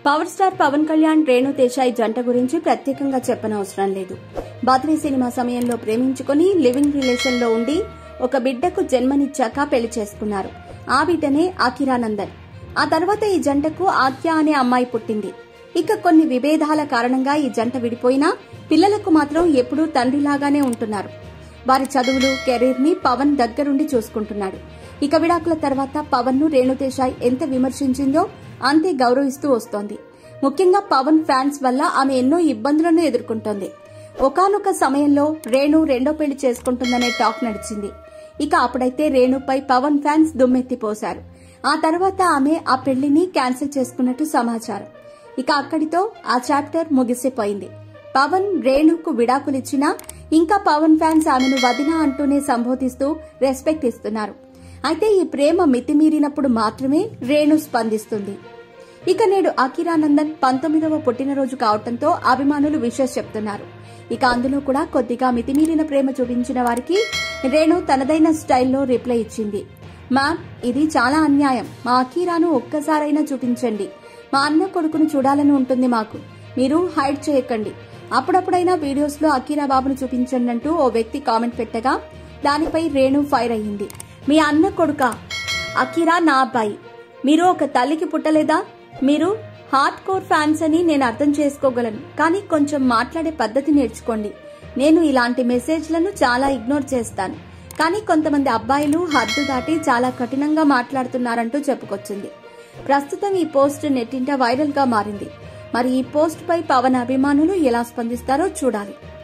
Power star Pawan Kalyan Renu Desai జంట గురించి ప్రత్యేకంగా చెప్పనవసరం లేదు. బద్రీ సినిమా సమయంలో ప్రేమించుకుని లివింగ్ రిలేషన్ లో ఉండి ఒక బిడ్డకు జన్మనిచ్చాక పెళ్లి చేసుకున్నారు. ఆ బిడ్డనే అఖిరానందన్. ఆ తర్వాత ఈ జంటకు ఆద్య అనే అమ్మాయి పుట్టింది. ఇక కొన్ని విభేదాల కారణంగా ఈ జంట విడిపోయినా పిల్లలకు మాత్రం ఎప్పుడూ తండ్రిలాగానే ఉంటున్నారు. వారి చదువులు, కెరీర్ ని పవన్ దగ్గరుండి చూసుకుంటున్నాడు. ఇక విడాకుల తర్వాత పవన్ ను రేణు దేశాయ్ ఎంత విమర్శించిందో అంతే గౌరవిస్తూ వస్తోంది. ముఖ్యంగా పవన్ ఫ్యాన్స్ వల్ల ఆమె ఎన్నో ఇబ్బందులను ఎదుర్కొంటోంది. ఒకానొక సమయంలో రేణు రెండో పెళ్లి చేసుకుంటుందనే టాక్ నడిచింది. ఇక అప్పుడైతే రేణుపై పవన్ ఫ్యాన్స్ దుమ్మెత్తిపోశారు. ఆ తర్వాత ఆమె ఆ పెళ్లిని క్యాన్సిల్ చేసుకున్నట్టు సమాచారం. ఇక అక్కడితో ఆ చాప్టర్ ముగిసిపోయింది. పవన్ రేణుకు విడాకులిచ్చినా ఇంకా పవన్ ఫ్యాన్స్ ఆమెను వదిన అంటూనే సంబోధిస్తూ రెస్పెక్ట్ ఇస్తున్నారు. అయితే ఈ ప్రేమ మితిమీరినప్పుడు మాత్రమే రేణు స్పందిస్తుంది. ఇక నేడు అఖిరానందన్ 19వ పుట్టినరోజు కావడంతో అభిమానులు విషెస్ చెప్తున్నారు. ఇక అందులో కూడా కొద్దిగా మితిమీరిన ప్రేమ చూపించిన వారికి రేణు తనదైన స్టైల్లో రిప్లై ఇచ్చింది. మ్యామ్, ఇది చాలా అన్యాయం. మా అఖీరాను ఒక్కసారైనా చూపించండి. మా అన్న కొడుకును చూడాలని ఉంటుంది మాకు. మీరు హైడ్ చేయకండి. అప్పుడప్పుడైనా వీడియోస్ లో అఖీరా బాబును చూపించండి అంటూ ఓ వ్యక్తి కామెంట్ పెట్టగా దానిపై రేణు ఫైర్ అయ్యింది. మీ అన్న కొడుక అఖీరా నా అబ్బాయి. మీరు ఒక తల్లికి పుట్టలేదా? మీరు హార్డ్ కోర్ ఫ్యాన్స్ అని నేను అర్థం చేసుకోగలను, కానీ కొంచెం మాట్లాడే పద్ధతి నేర్చుకోండి. నేను ఇలాంటి మెసేజ్లను చాలా ఇగ్నోర్ చేస్తాను, కానీ కొంతమంది అబ్బాయిలు హద్దు దాటి చాలా కఠినంగా మాట్లాడుతున్నారంటూ చెప్పుకొచ్చింది. ప్రస్తుతం ఈ పోస్ట్ నెట్టింట వైరల్ గా మారింది. మరి ఈ పోస్ట్ పై పవన్ అభిమానులు ఎలా స్పందిస్తారో చూడాలి.